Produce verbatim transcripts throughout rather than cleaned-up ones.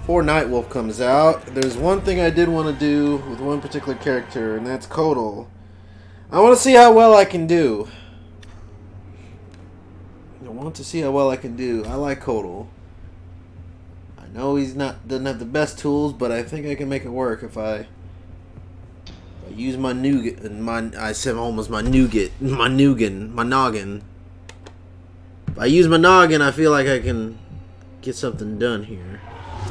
before Nightwolf comes out, there's one thing I did want to do with one particular character, and that's Kotal. I want to see how well I can do. I want to see how well I can do. I like Kotal. I know he's not doesn't have the best tools, but I think I can make it work if I, if I use my nougat. My I said almost my nougat, my nougat, my noggin. If I use my noggin, I feel like I can get something done here.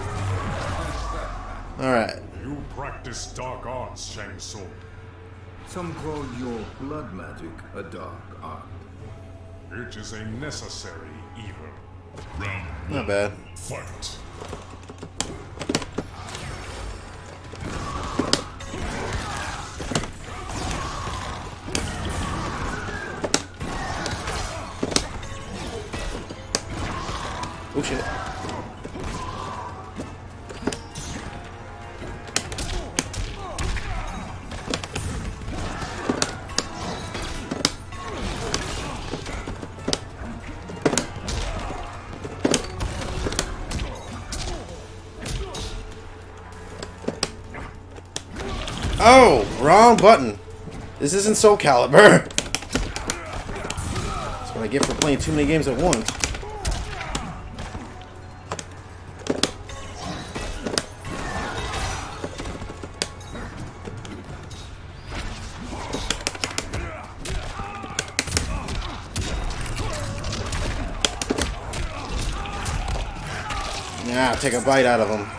Alright. You practice dark arts, Shang Tsung. Some call your blood magic a dark art. It is a necessary evil. Round Not bad. Fight. Oh shit. Oh, wrong button. This isn't Soul Calibur. That's what I get for playing too many games at once. Nah, take a bite out of him.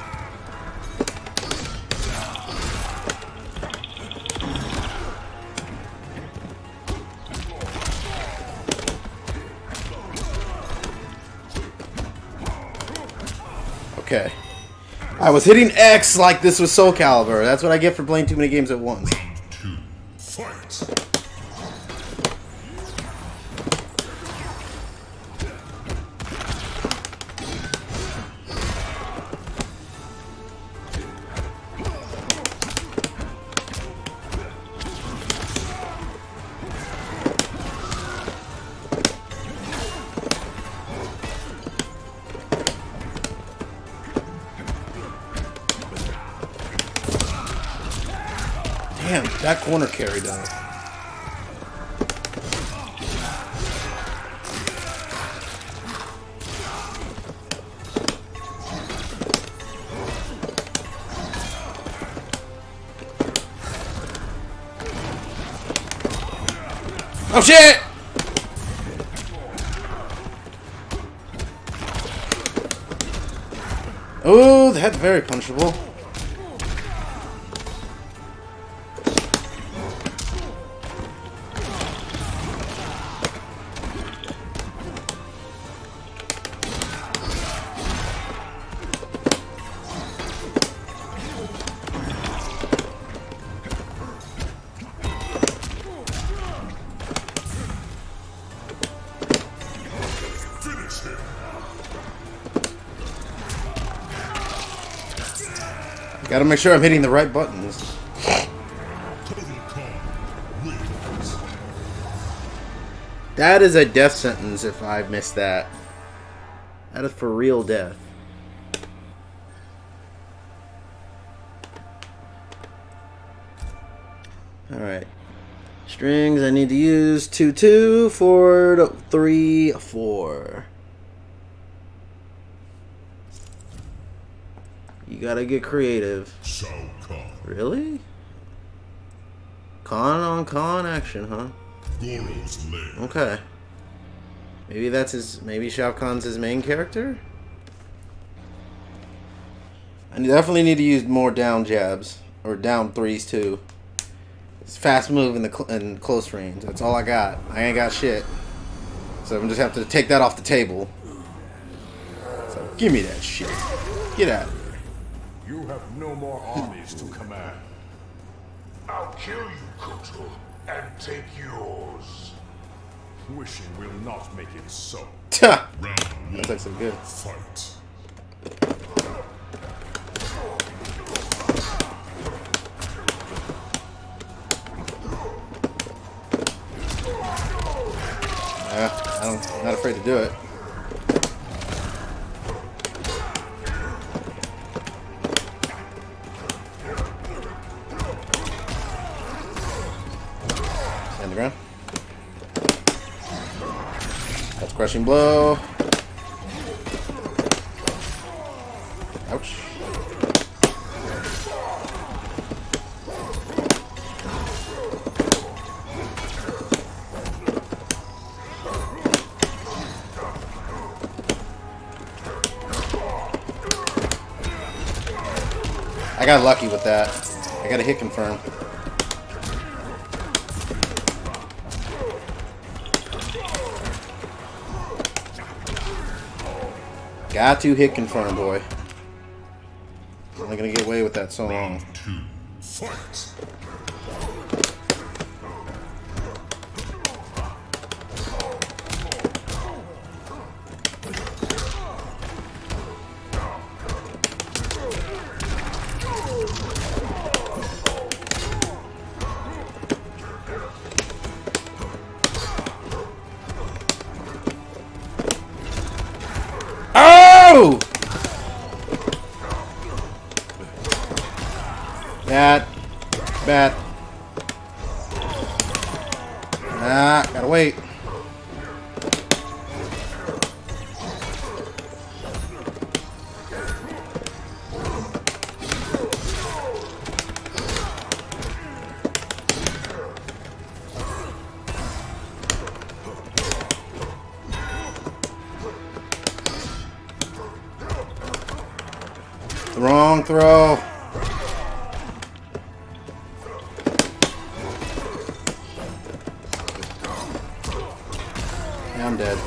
Okay. I was hitting X like this was Soul Calibur. That's what I get for playing too many games at once. Two. Fight. Damn, that corner carry though. Oh shit! Oh, that's very punchable. Gotta make sure I'm hitting the right buttons. That is a death sentence if I missed that. That is for real death. Alright. Strings I need to use two, two, four, three, four. You gotta get creative. Really? Con on con action, huh? Okay. Maybe that's his. Maybe Shao Kahn's his main character? I definitely need to use more down jabs. Or down threes, too. It's fast move in, the cl in close range. That's all I got. I ain't got shit. So I'm just have to take that off the table. So give me that shit. Get out of here. You have no more armies to command. I'll kill you, Kotal, and take yours. Wishing will not make it so. That's actually good. Fight. Uh, I don't, I'm not afraid to do it. Crushing blow. Ouch. I got lucky with that. I got a hit confirm. Got to hit confirm, boy. I'm only gonna get away with that so long. Two, fight. Oh! Bad. Bad. Ah, gotta wait. Wrong throw. Yeah, I'm dead.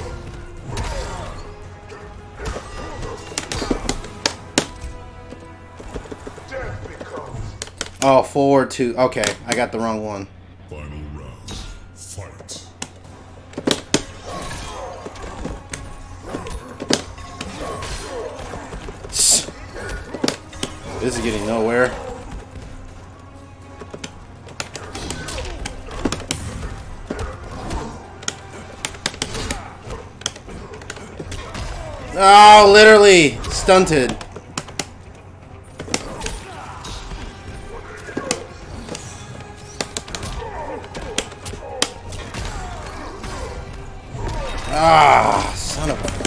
Oh, four, two. Okay, I got the wrong one. Final round. Fight. This is getting nowhere. Oh, literally stunted. Ah, son of a...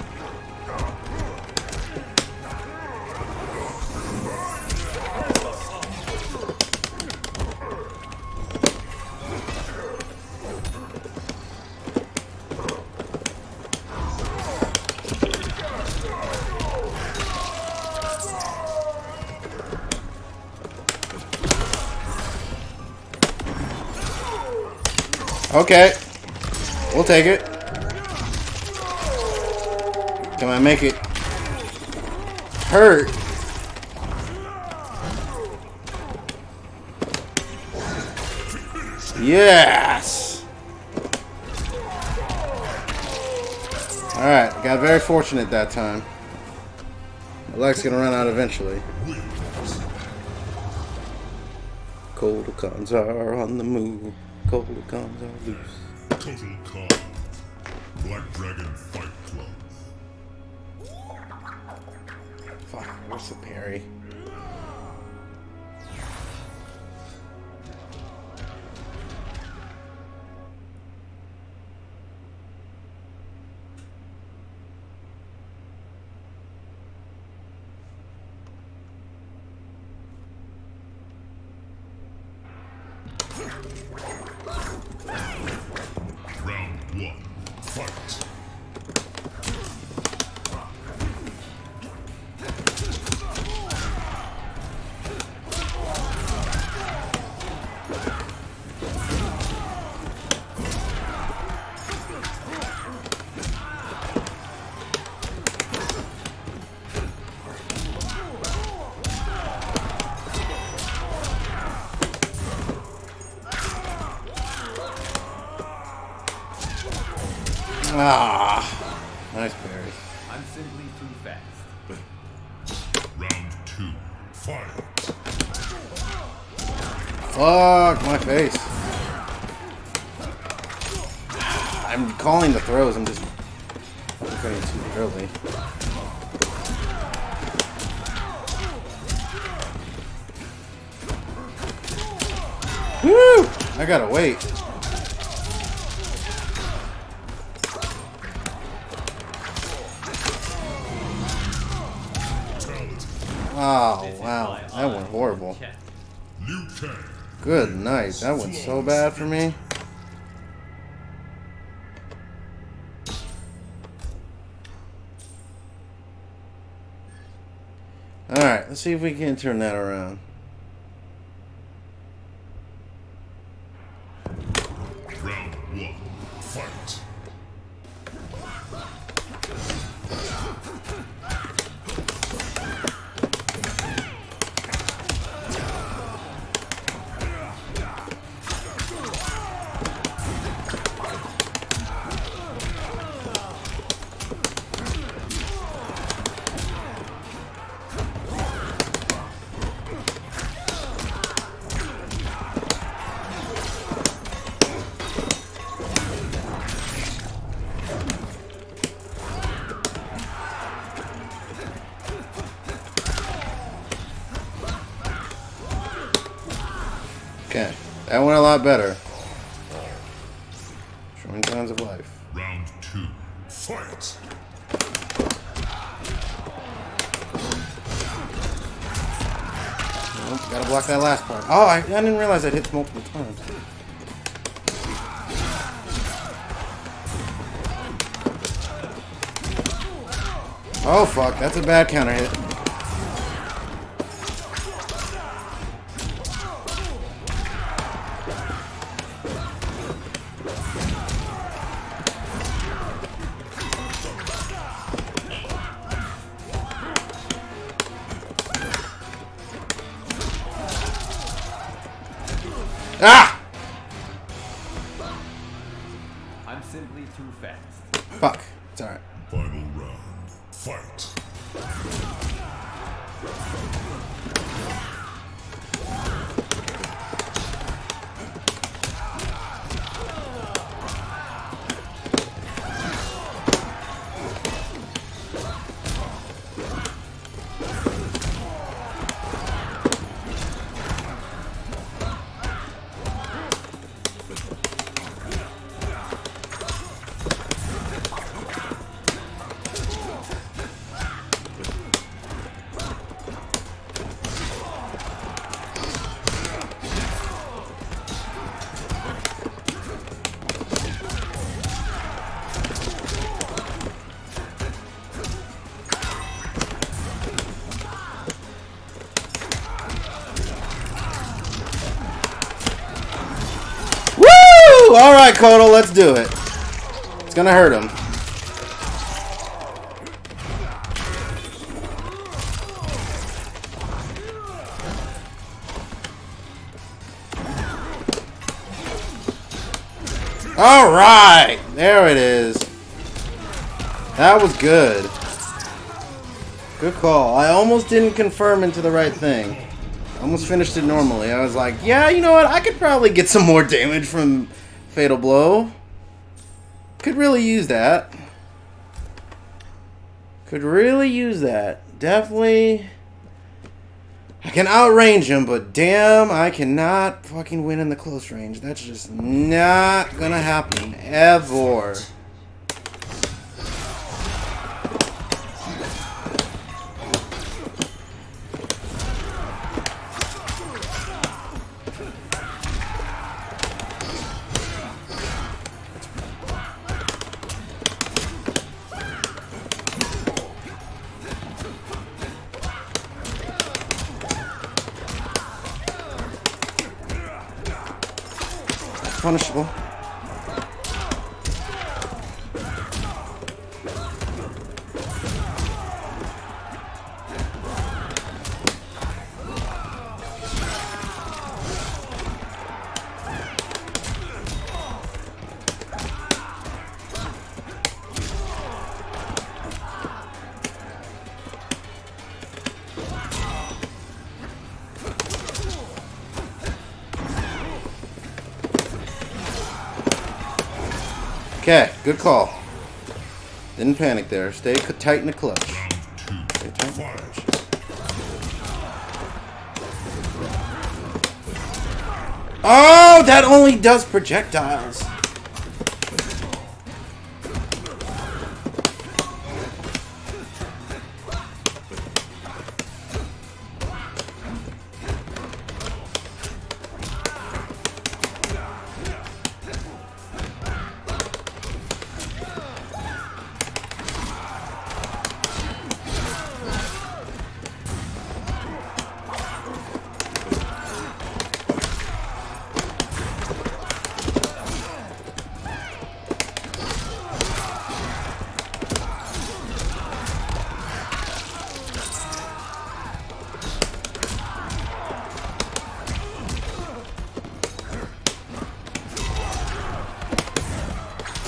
Okay, we'll take it. Can I make it hurt? Yes! Alright, got very fortunate that time. My luck's gonna run out eventually. Kotal cons are on the move. Kotal cons are loose. Total Con. Black Dragon Fight Club. Fuck, where's the parry? Round one. Fight. Ah, nice parry. I'm simply too fast. Round two. Fight. Fuck my face. I'm calling the throws, I'm just going too early. Woo! I gotta wait. Oh, This is wow. my That went horrible. check. Liu Kang. Good night. That went so bad for me. Alright, let's see if we can turn that around. Round one. Fight. Okay, that went a lot better. Showing signs of life. Round two. Fight. Oh, gotta block that last part. Oh, I, I didn't realize I'd hit multiple times. Oh fuck, that's a bad counter hit. Ah! I'm simply too fast. Fuck. It's alright. Final round. Fight. Alright, Kotal, let's do it. It's gonna hurt him. Alright! There it is. That was good. Good call. I almost didn't confirm into the right thing. Almost finished it normally. I was like, yeah, you know what? I could probably get some more damage from Fatal Blow. Could really use that. Could really use that. Definitely. I can outrange him, but damn, I cannot fucking win in the close range. That's just not gonna happen. Ever. Punishable. Okay, good call. Didn't panic there. Stay tight in the clutch. Stay tight in the clutch. Oh, that only does projectiles.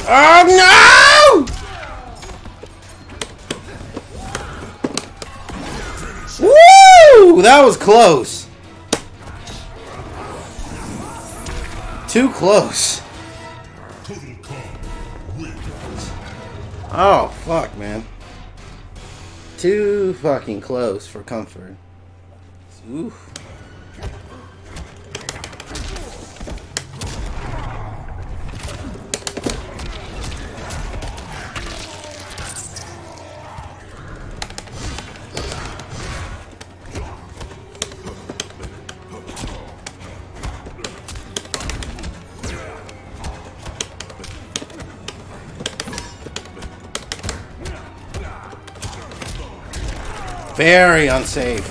Oh no! Woo! That was close. Too close. Oh, fuck, man. Too fucking close for comfort. Oof. Very unsafe.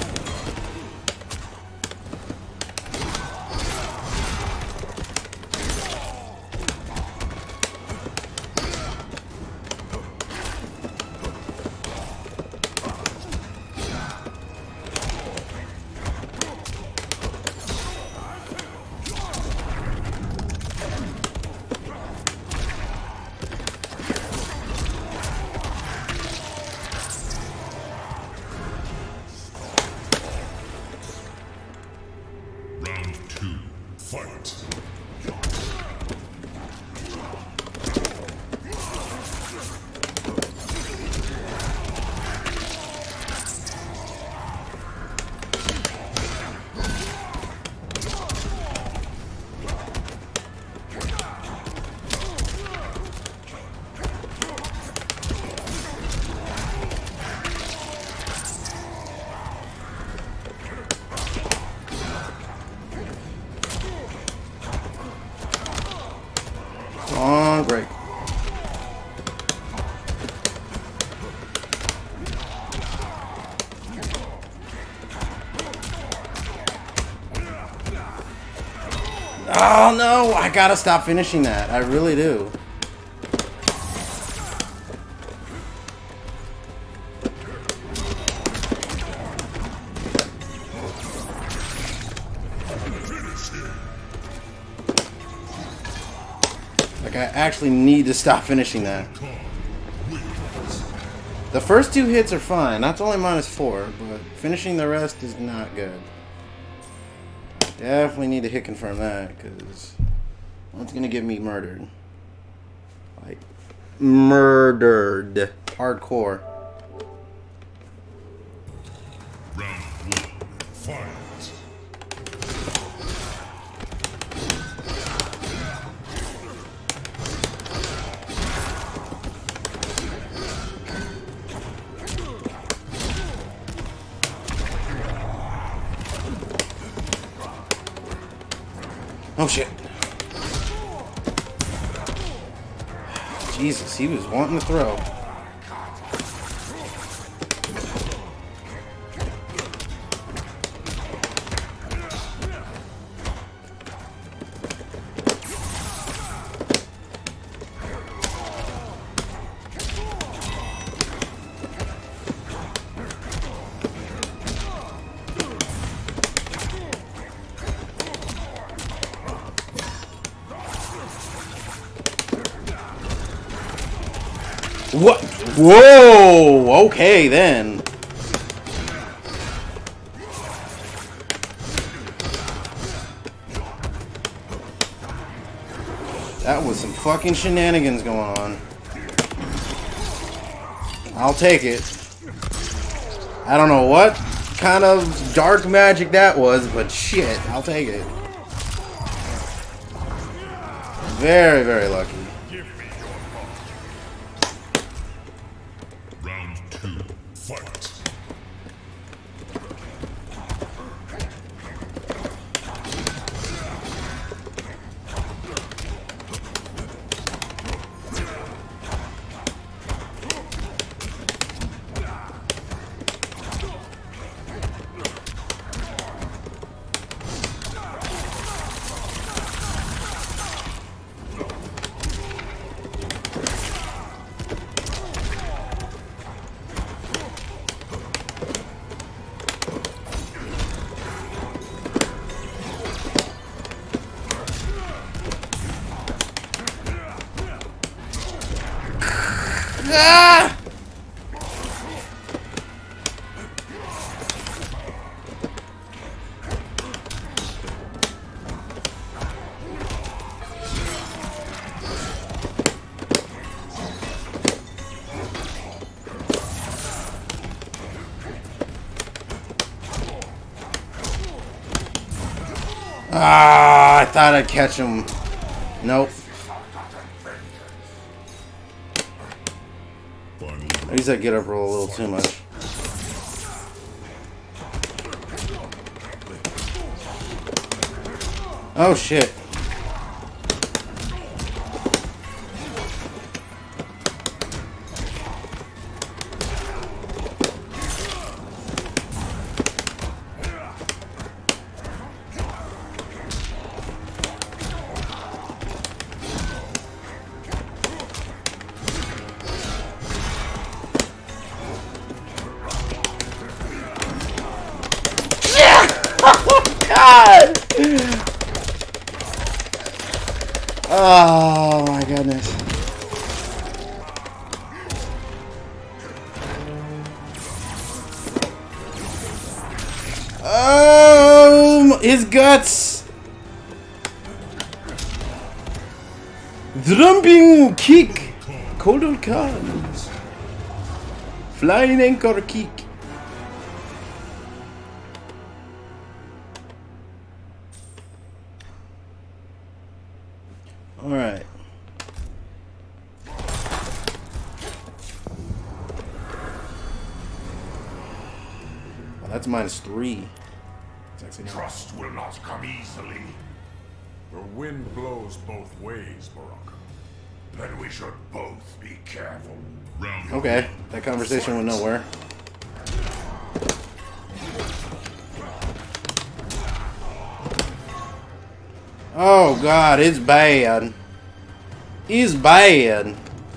Fight. Oh, great. Oh no, I gotta stop finishing that. I really do. Like, I actually need to stop finishing that. The first two hits are fine. That's only minus four, but finishing the rest is not good. Definitely need to hit confirm that, because it's gonna get me murdered. Like, murdered. Hardcore. Round one. Fight. Oh shit. Jesus, he was wanting to throw. What? Whoa! Okay then. That was some fucking shenanigans going on. I'll take it. I don't know what kind of dark magic that was, but shit, I'll take it. Very, very lucky. Round two. Fight. Ah! Ah, I thought I'd catch him. Nope. At least I get up roll a little too much. Oh shit. God! Oh my goodness. Oh, his guts! Jumping kick! Kotal comes. Flying anchor kick. Alright. Well, that's minus three. It's actually not. Trust will not come easily. The wind blows both ways, Baraka. Then we should both be careful. Round Okay, that conversation went nowhere. Oh god, it's bad. It's bad.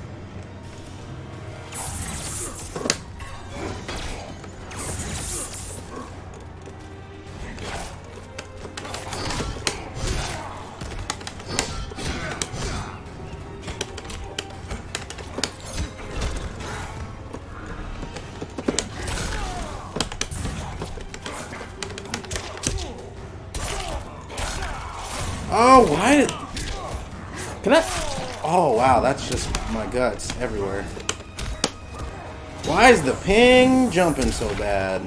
Oh, why did... Can I... Oh, wow, that's just my guts everywhere. Why is the ping jumping so bad?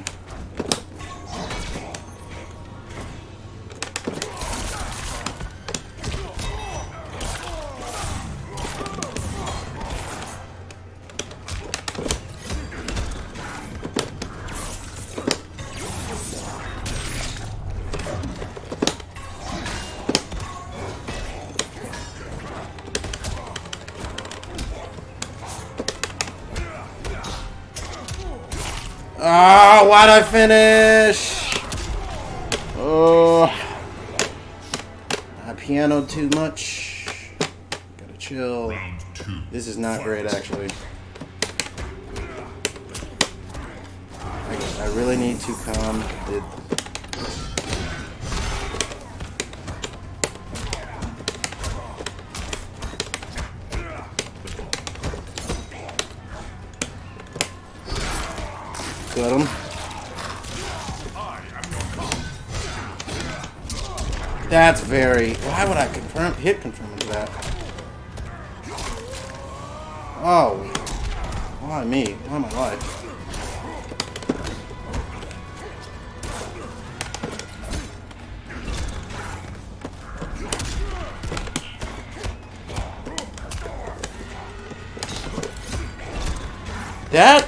Ah, oh, why'd I finish? Oh, I pianoed too much. Gotta chill. Round two. This is not great, actually. I, I really need to calm it. Got him. That's very... Why would I confirm hit confirm into that? Oh. Why me? Why my life? That...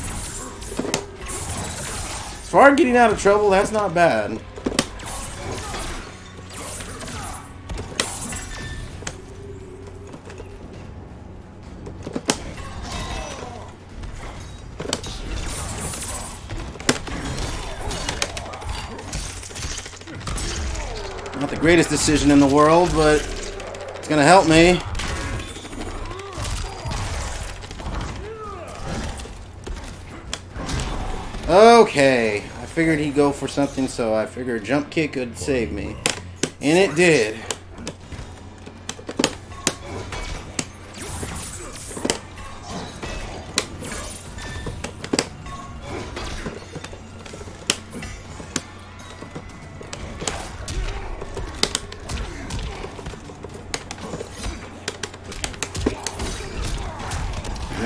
As far as getting out of trouble, that's not bad. Not the greatest decision in the world, but it's gonna help me. Okay, I figured he'd go for something, so I figured jump kick would save me. And it did.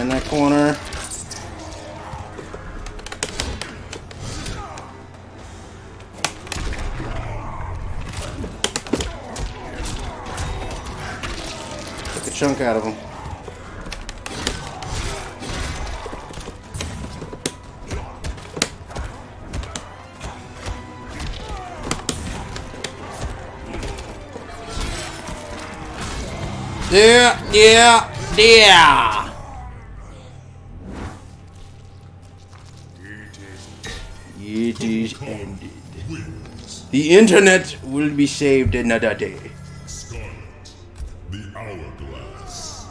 in that corner. Took a chunk out of him. Yeah, yeah, yeah. It is ended. The internet will be saved another day. Scarlet, the hourglass.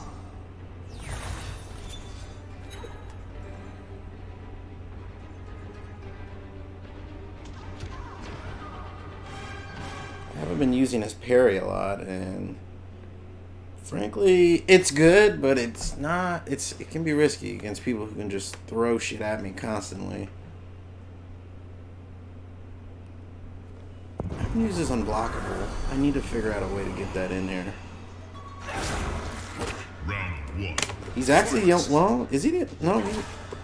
I haven't been using his parry a lot, and frankly, it's good, but it's not. It's it can be risky against people who can just throw shit at me constantly. I can use this unblockable. I need to figure out a way to get that in there. Round one. He's actually young. Well, is he? The, no. He,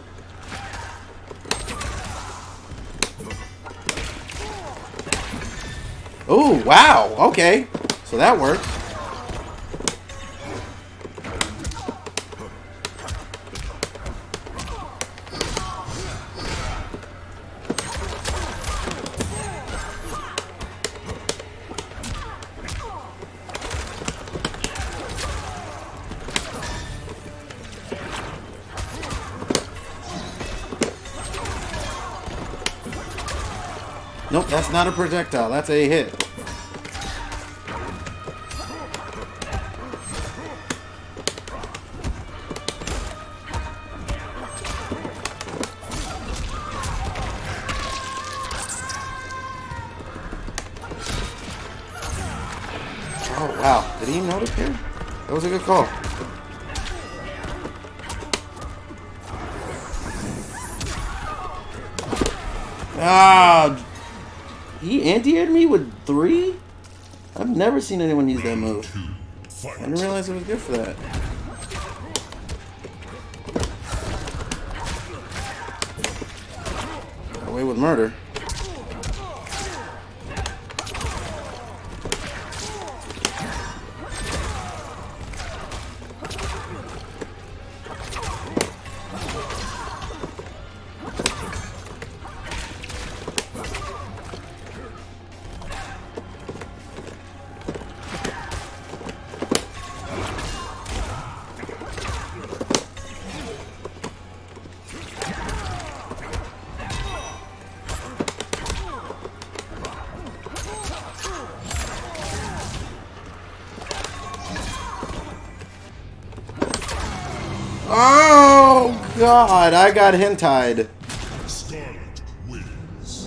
oh wow. Okay, so that worked. Nope, that's not a projectile. That's a hit. Oh, wow. Did he notice here? That was a good call. Ah! He anti-aired me with three? I've never seen anyone use that move. I didn't realize it was good for that. Got away with murder. Oh God! I got hentied. Scarlet wins.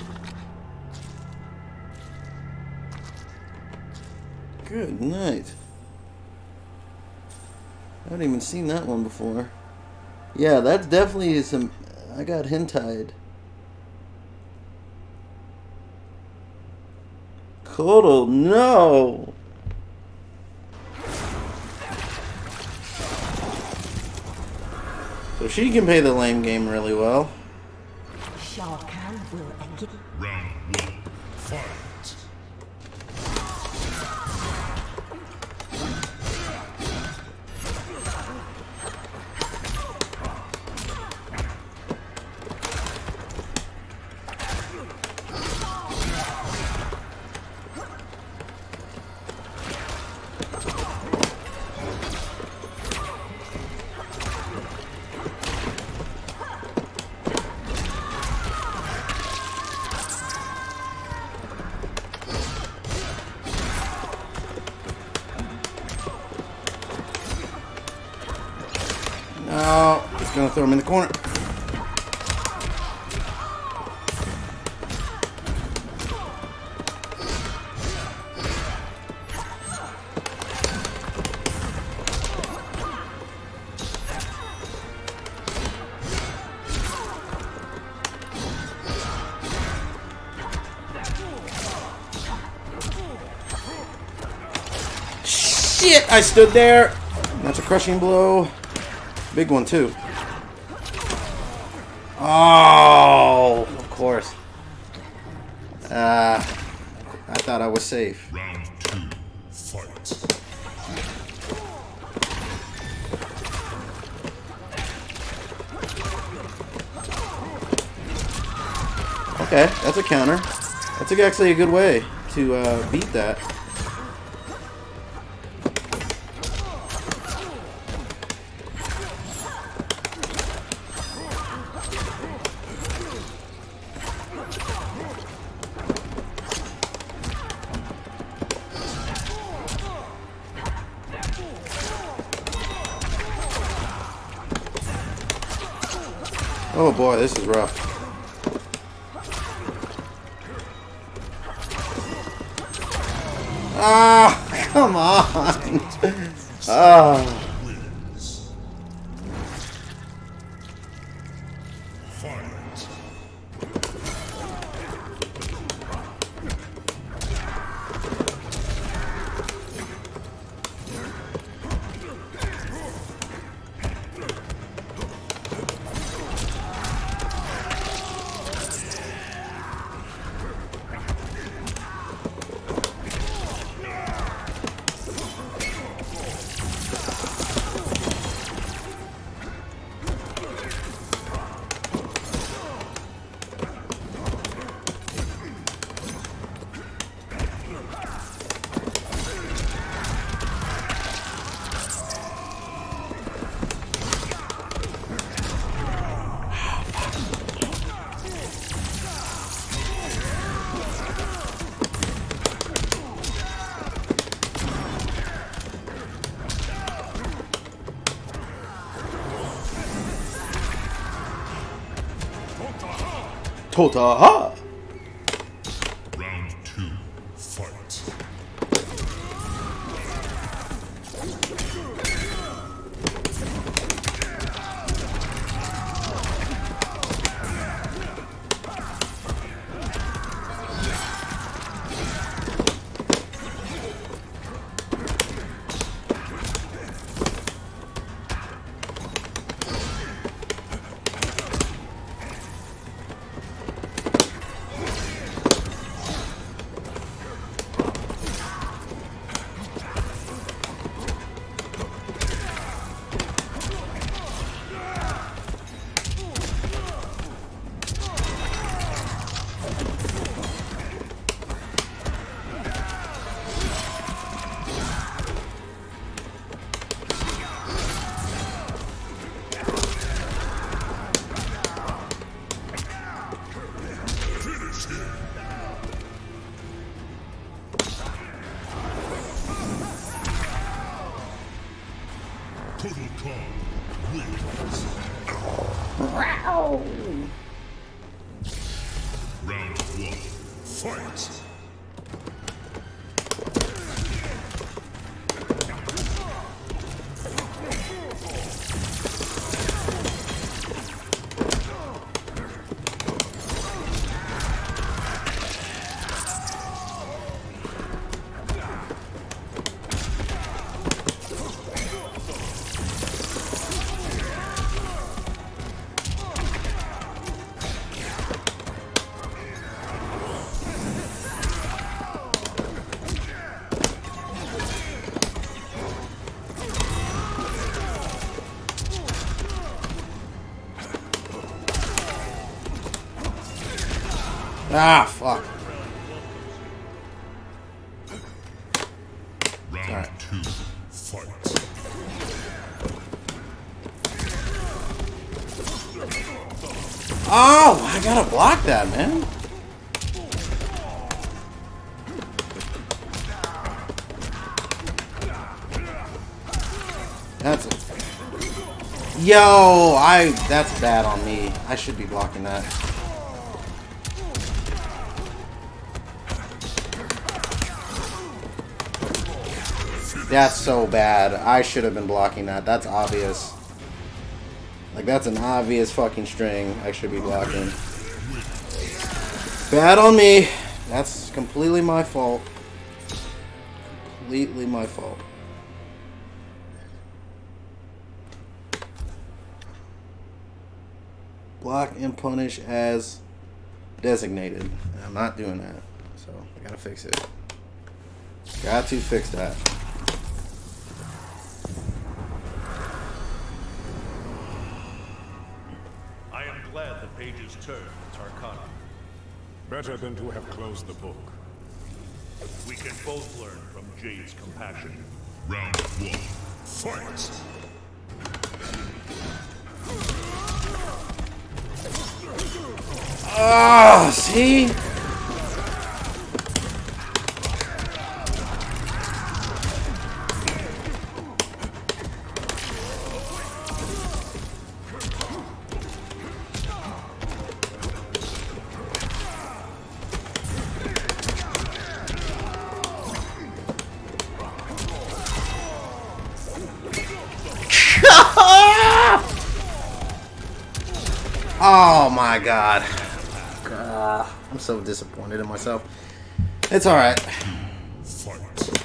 Good night. I haven't even seen that one before. Yeah, that's definitely some. I got hentied. Kotal, no. So she can play the lame game really well. Round one. Fight. No, just gonna throw him in the corner. Shit! I stood there. That's a crushing blow. Big one, too. Oh, of course. Uh, I thought I was safe. Round two, fight. Okay, that's a counter. That's actually a good way to uh, beat that. Oh boy, this is rough. Ah, come on. Ah. Tota ha! Round two, fight. Total Con wins. Round one, fight. Ah, fuck. Round Sorry. two, fight. Oh, I gotta block that, man. That's a... Yo, I... That's bad on me. I should be blocking that. That's so bad. I should have been blocking that. That's obvious. Like, that's an obvious fucking string I should be blocking. Bad on me. That's completely my fault. Completely my fault. Block and punish as designated. And I'm not doing that. So I gotta fix it. Got to fix that. I am glad the pages turned to Tarkana. Better than to have closed the book. We can both learn from Jade's compassion. Round one. Fight! Ah, see? Oh my god. Uh, I'm so disappointed in myself. It's alright. Fight!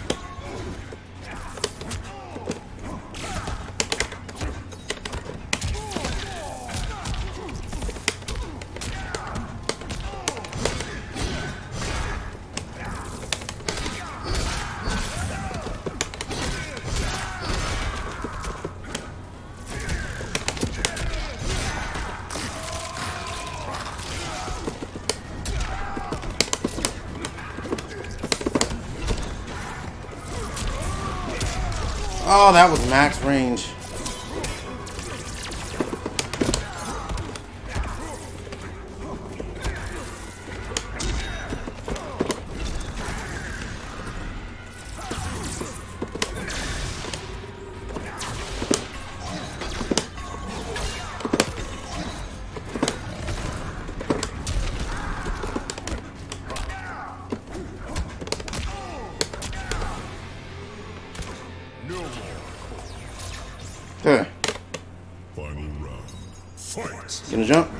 Oh, that was max range. Okay. Final round. Fight! Gonna jump.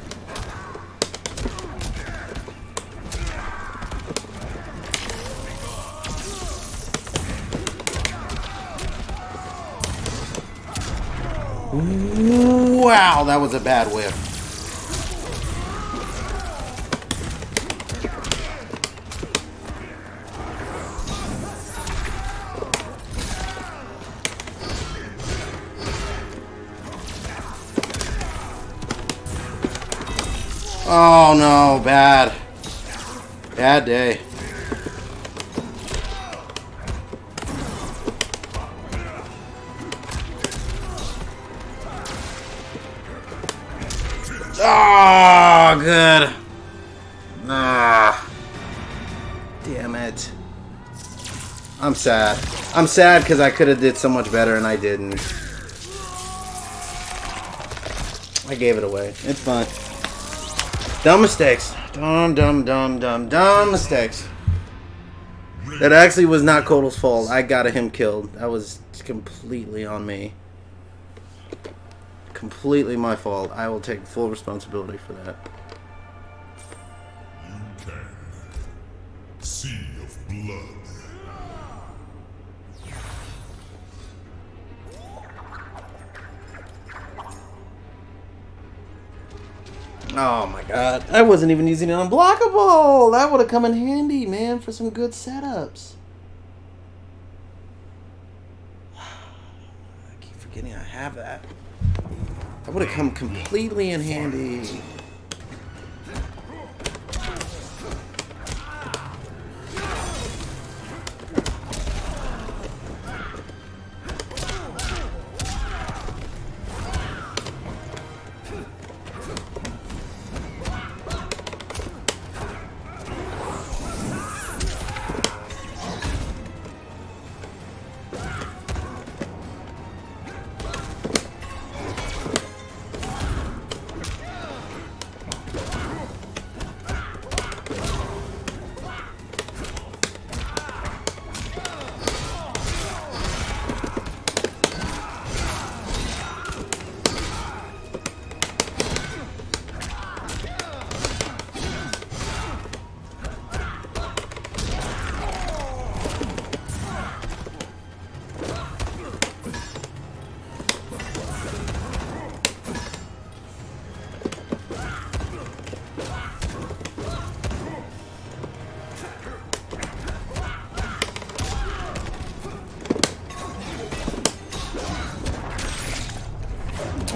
Wow, that was a bad whiff. Oh no, bad. Bad day. Oh, good. Ah. Damn it. I'm sad. I'm sad because I could have did so much better and I didn't. I gave it away. It's fine. Dumb mistakes. Dumb, dumb, dumb, dumb, dumb mistakes. That actually was not Kotal's fault. I got him killed. That was completely on me. Completely my fault. I will take full responsibility for that. You can. Sea of blood. Oh my god. I wasn't even using it unblockable. That would have come in handy, man, for some good setups. I keep forgetting I have that. That would have come completely in handy.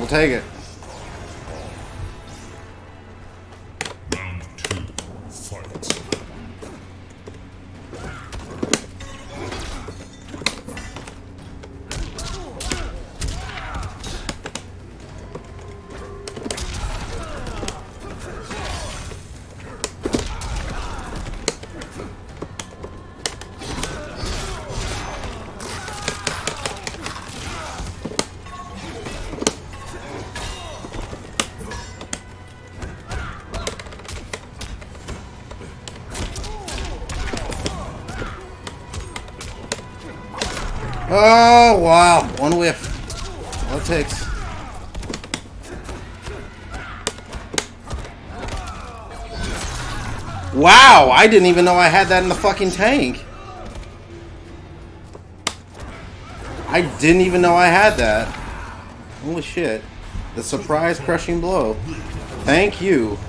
take it. Round two, fight. Oh, wow. One whiff. All it takes. Wow, I didn't even know I had that in the fucking tank. I didn't even know I had that. Holy shit. The surprise crushing blow. Thank you.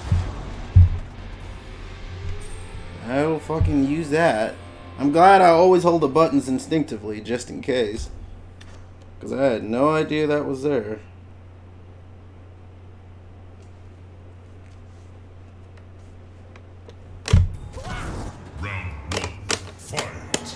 I'll fucking use that. I'm glad I always hold the buttons instinctively, just in case. Because I had no idea that was there. Round one, fight.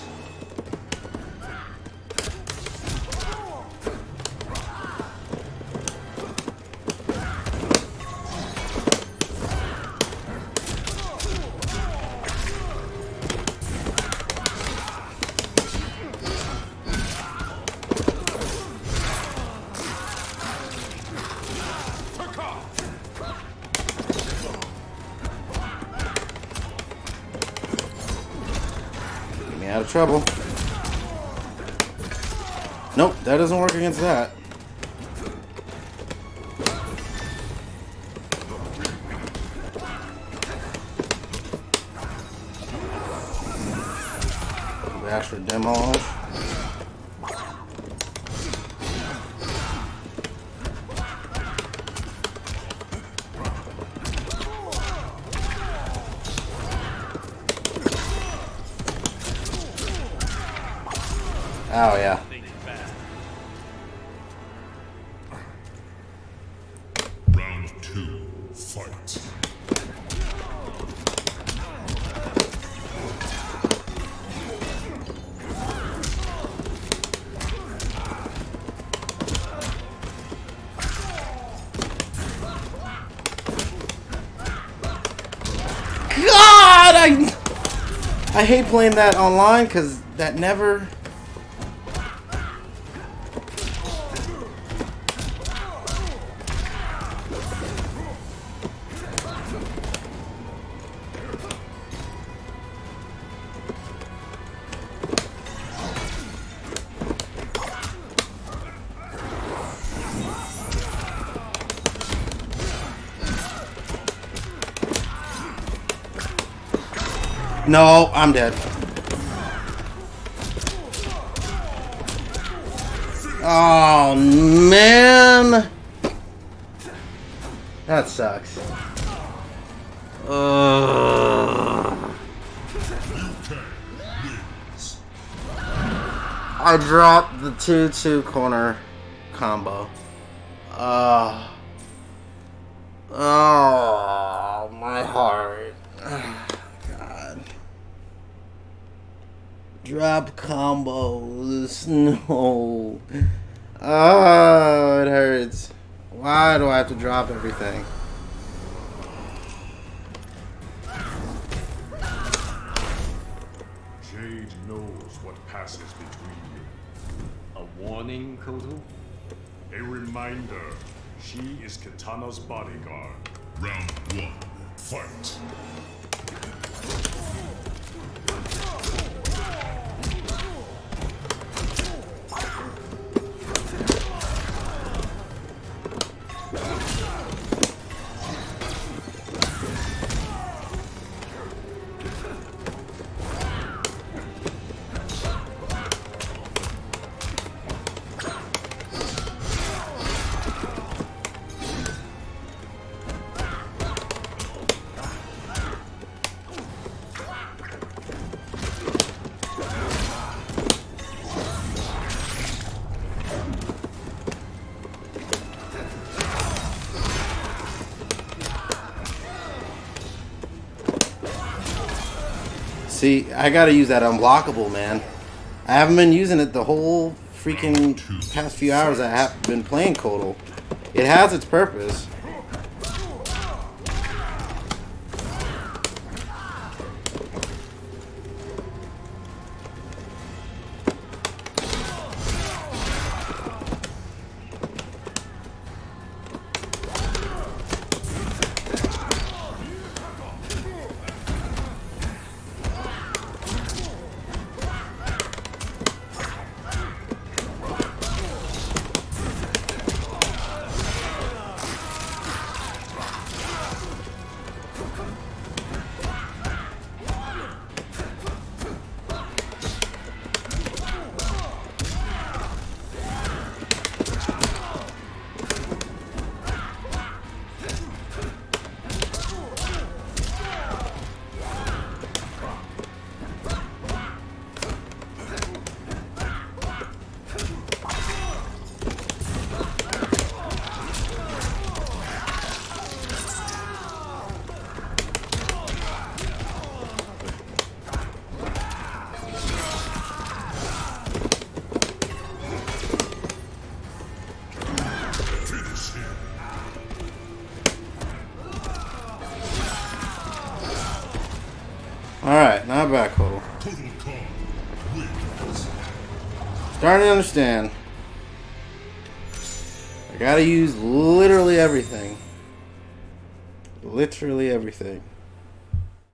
Out of trouble. Nope, that doesn't work against that. Bash for demos. Oh yeah. Round two, fight. God, I I hate playing that online because that never. No, I'm dead. Oh, man. That sucks. Ugh. I dropped the two two corner combo. Uh, oh, my heart. God. Drop combos. No. Oh, it hurts. Why do I have to drop everything? Jade knows what passes between you. A warning, Kotal? A reminder, she is Kitana's bodyguard. Round one, fight. See, I gotta use that unblockable, man. I haven't been using it the whole freaking past few hours I have been playing Kotal. It has its purpose. Alright, now back, Kotal. Starting to understand. I gotta use literally everything. Literally everything.